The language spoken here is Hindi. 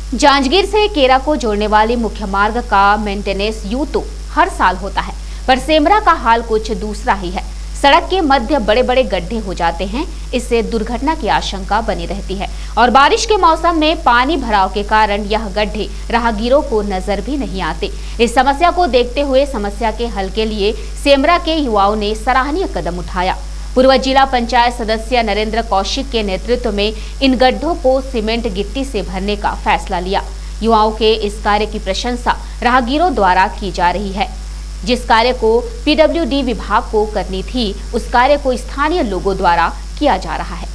जांजगीर से केरा को जोड़ने वाले मुख्य मार्ग का मेंटेनेंस यूं तो हर साल होता है, पर सेमरा का हाल कुछ दूसरा ही है। सड़क के मध्य बड़े बड़े गड्ढे हो जाते हैं, इससे दुर्घटना की आशंका बनी रहती है और बारिश के मौसम में पानी भराव के कारण यह गड्ढे राहगीरों को नजर भी नहीं आते। इस समस्या को देखते हुए समस्या के हल के लिए सेमरा के युवाओं ने सराहनीय कदम उठाया। पूर्व जिला पंचायत सदस्य नरेंद्र कौशिक के नेतृत्व में इन गड्ढों को सीमेंट गिट्टी से भरने का फैसला लिया। युवाओं के इस कार्य की प्रशंसा राहगीरों द्वारा की जा रही है। जिस कार्य को पीडब्ल्यूडी विभाग को करनी थी, उस कार्य को स्थानीय लोगों द्वारा किया जा रहा है।